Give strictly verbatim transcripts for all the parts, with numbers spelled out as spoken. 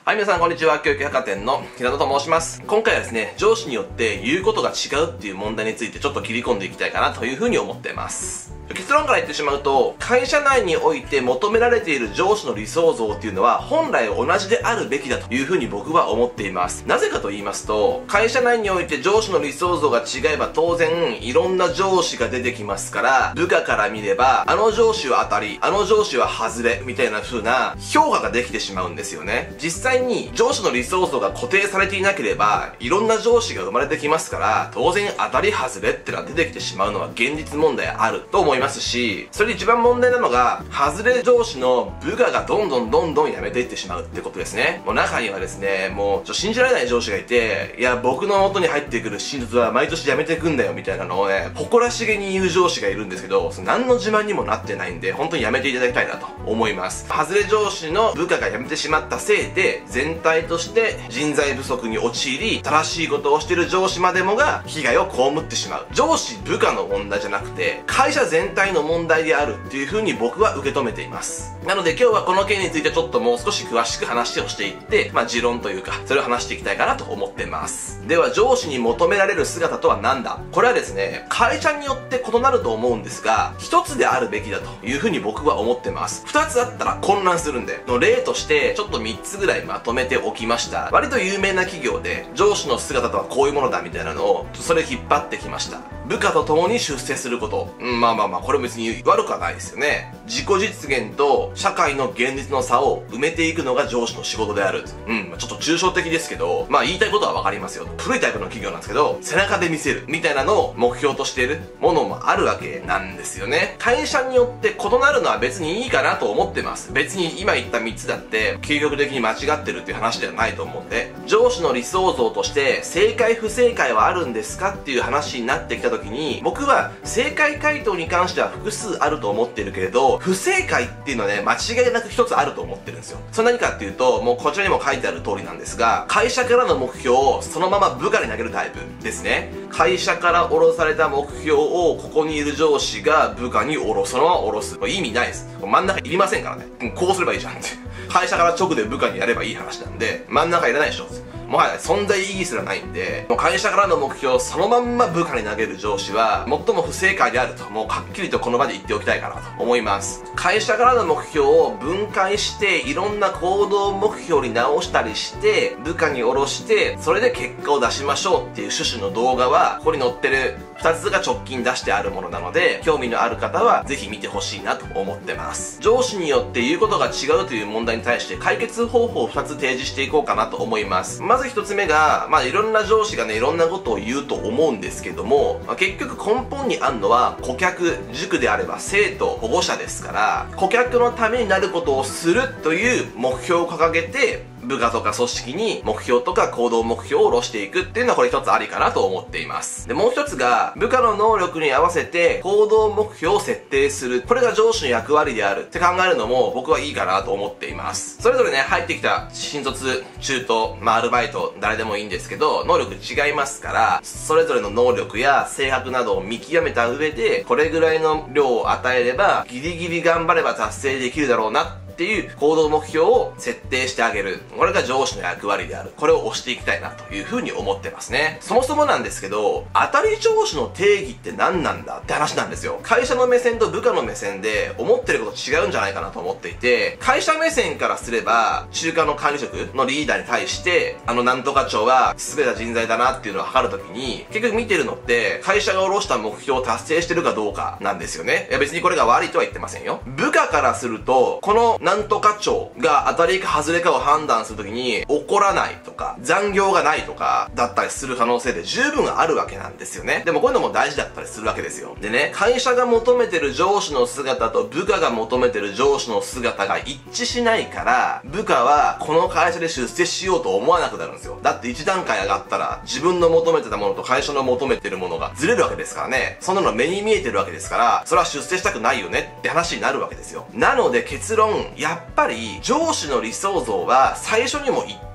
はい、皆さんこんにちは。教育百貨店の平野と申します。今回はですね、上司によって言うことが違うっていう問題についてちょっと切り込んでいきたいかなというふうに思っています。結論から言ってしまうと、会社内において求められている上司の理想像っていうのは本来同じであるべきだというふうに僕は思っています。なぜかと言いますと、会社内において上司の理想像が違えば当然いろんな上司が出てきますから、部下から見ればあの上司は当たり、あの上司は外れみたいな風な評価ができてしまうんですよね。実際に上司の理想像が固定されていなければいろんな上司が生まれてきますから、当然当たり外れってのは出てきてしまうのは現実問題あると思いますし、それで一番問題なのが外れ上司の部下がどんどんどんどん辞めていってしまうってことですね。もう中にはですね、もうちょ信じられない上司がいて、いや僕の元に入ってくる新卒は毎年辞めていくんだよみたいなのをね、誇らしげに言う上司がいるんですけど、何の自慢にもなってないんで本当に辞めていただきたいなと思います。外れ上司の部下が辞めてしまったせいで全体として人材不足に陥り、正しいことをしている上司までもが被害を被ってしまう。上司部下の問題じゃなくて会社全体の問題であるっていう風に僕は受け止めています。なので今日はこの件についてちょっともう少し詳しく話をしていって、まあ持論というかそれを話していきたいかなと思っています。では上司に求められる姿とは何だ。これはですね、会社によって異なると思うんですが、一つであるべきだという風に僕は思ってます。二つあったら混乱するんで、の例としてちょっと三つぐらいまとめておきました。割と有名な企業で上司の姿とはこういうものだみたいなのをそれ引っ張ってきました。部下と共に出世すること、うん、まあまあまあこれ別に悪くはないですよね。自己実現と社会の現実の差を埋めていくのが上司の仕事である。うん、ちょっと抽象的ですけど、まあ言いたいことはわかりますよ。古いタイプの企業なんですけど、背中で見せるみたいなのを目標としているものもあるわけなんですよね。会社によって異なるのは別にいいかなと思ってます。別に今言ったみっつだって究極的に間違ってるっていう話ではないと思うんで、上司の理想像として正解不正解はあるんですかっていう話になってきた時に、僕は正解回答に関しては複数あると思ってるけれど、不正解っていうのはね、間違いなく一つあると思ってるんですよ。それ何かっていうと、もうこちらにも書いてある通りなんですが、会社からの目標をそのまま部下に投げるタイプですね。会社から下ろされた目標をここにいる上司が部下に下ろす、そのまま下ろす。これ意味ないです。真ん中いりませんからね。こうすればいいじゃんって。会社から直で部下にやればいい話なんで、真ん中いらないでしょ。もはや存在意義すらないんで、もう会社からの目標をそのまんま部下に投げる上司は最も不正解であると、もうはっきりとこの場で言っておきたいかなと思います。会社からの目標を分解していろんな行動目標に直したりして部下に下ろして、それで結果を出しましょうっていう趣旨の動画はここに載ってるふたつが直近出してあるものなので、興味のある方はぜひ見てほしいなと思ってます。上司によって言うことが違うという問題に対して解決方法をふたつ提示していこうかなと思います。まずひとつめが、まあいろんな上司がね、いろんなことを言うと思うんですけども、まあ、結局根本にあるのは顧客、塾であれば生徒、保護者ですから、顧客のためになることをするという目標を掲げて、部下とか組織に目標とか行動目標を下ろしていくっていうのはこれ一つありかなと思っています。で、もう一つが部下の能力に合わせて行動目標を設定する。これが上司の役割であるって考えるのも僕はいいかなと思っています。それぞれね、入ってきた新卒、中途、まあアルバイト、誰でもいいんですけど、能力違いますから、それぞれの能力や性格などを見極めた上で、これぐらいの量を与えればギリギリ頑張れば達成できるだろうなっていう行動目標を設定してあげる。これが上司の役割である。これを押していきたいなというふうに思ってますね。そもそもなんですけど、当たり上司の定義って何なんだって話なんですよ。会社の目線と部下の目線で思ってること違うんじゃないかなと思っていて、会社目線からすれば中間の管理職のリーダーに対してあのなんとか長は優れた人材だなっていうのを測るときに、結局見てるのって会社が下ろした目標を達成してるかどうかなんですよね。いや別にこれが悪いとは言ってませんよ。部下からするとこのなんとか長が当たりか外れかを判断するときに怒らないとか残業がないとかだったりする可能性で十分あるわけなんですよね。でもこういうのも大事だったりするわけですよ。でね、会社が求めてる上司の姿と部下が求めてる上司の姿が一致しないから、部下はこの会社で出世しようと思わなくなるんですよ。だって一段階上がったら自分の求めてたものと会社の求めてるものがずれるわけですからね。そんなの目に見えてるわけですから、それは出世したくないよねって話になるわけですよ。なので結論、やっぱり上司の理想像は最初にも言った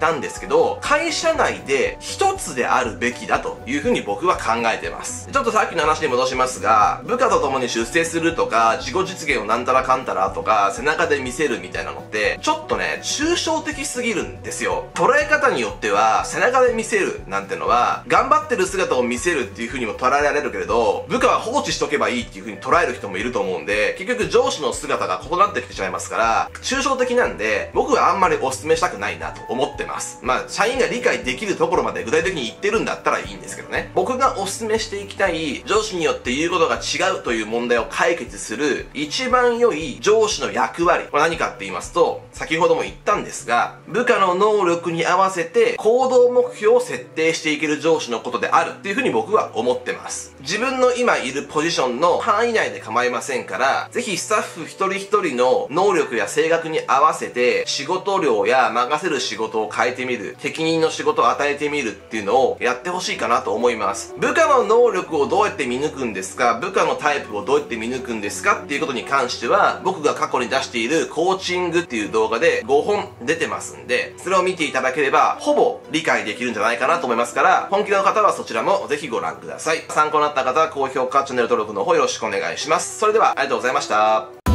ったんですけど、会社内で一つであるべきだというふうに僕は考えてます。ちょっとさっきの話に戻しますが、部下と共に出世するとか、自己実現をなんたらかんたらとか、背中で見せるみたいなのって、ちょっとね、抽象的すぎるんですよ。捉え方によっては、背中で見せるなんてのは、頑張ってる姿を見せるっていう風にも捉えられるけれど、部下は放置しとけばいいっていう風に捉える人もいると思うんで、結局上司の姿が異なってきてしまいますから、抽象的なんで、僕はあんまりお勧めしたくないなと思ってます。まあ、社員が理解できるところまで具体的に言ってるんだったらいいんですけどね。僕がお勧めしていきたい、上司によって言うことが違うという問題を解決する、一番良い上司の役割。これ何かって言いますと、先ほども言ったんですが、部下の能力に合わせて行動目標を設定していける上司のことであるっていうふうに僕は思ってます。自分の今いるポジションの範囲内で構いませんから、ぜひスタッフ一人一人の能力や性格に合わせて仕事量や任せる仕事を変えてみる、適任の仕事を与えてみるっていうのをやってほしいかなと思います。部下の能力をどうやって見抜くんですか、部下のタイプをどうやって見抜くんですかっていうことに関しては、僕が過去に出しているコーチングっていう動画でごほん出てますんで、それを見ていただければほぼ理解できるんじゃないかなと思いますから、本気の方はそちらもぜひご覧ください。参考になった方は高評価、チャンネル登録の方よろしくお願いします。それではありがとうございました。